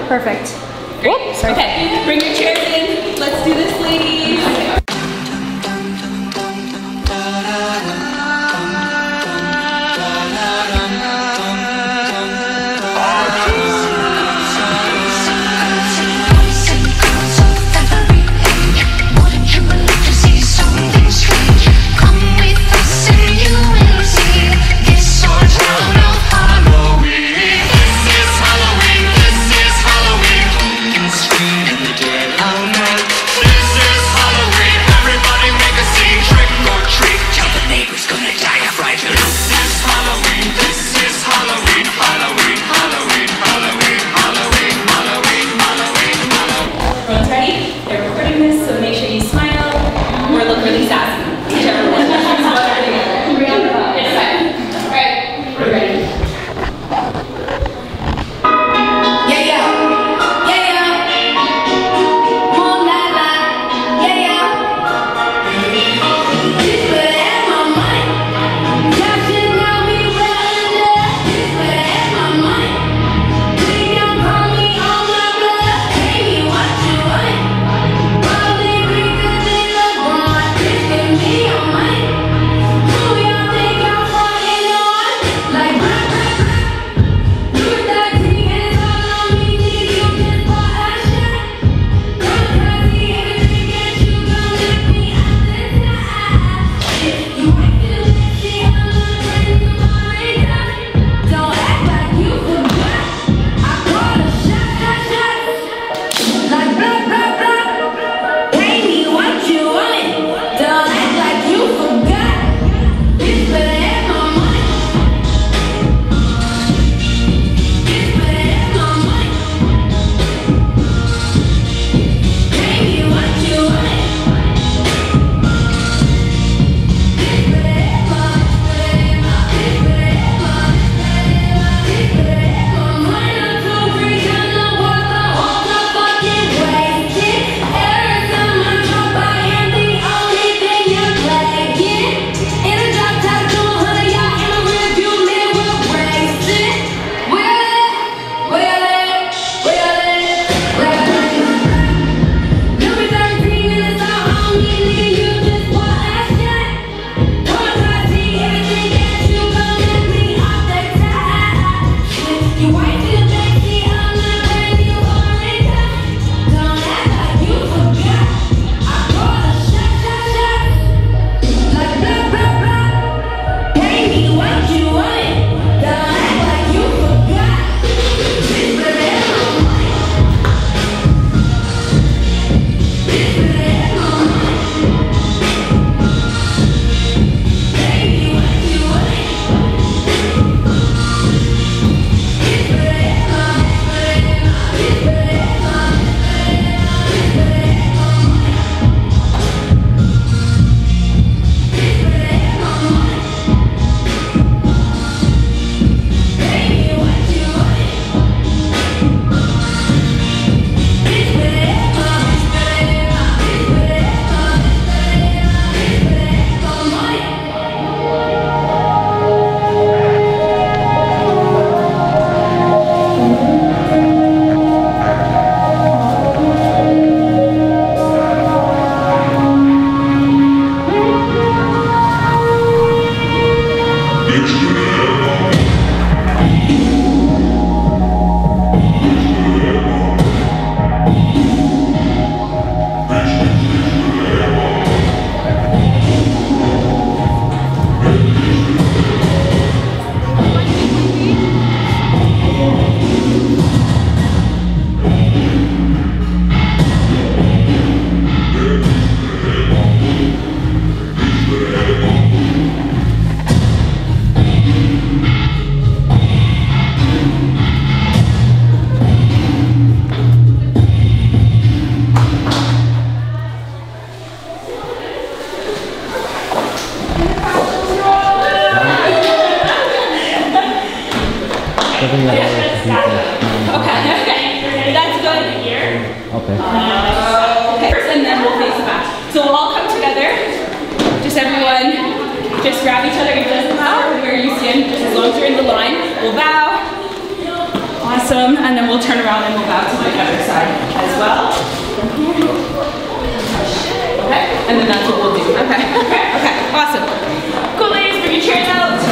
Perfect. Whoop, sorry. Okay, bring your chairs in. Let's do this, ladies. Okay, that's good. Here. Okay. Okay, and then we'll face back. So we'll all come together. Just everyone, just grab each other. It doesn't matter where you stand, just as long as you're in the line. We'll bow. Awesome. Awesome. And then we'll turn around and we'll bow to the other side as well. Okay. And then that's what we'll do. Okay. Okay. Awesome. Cool, ladies. Bring your chairs out.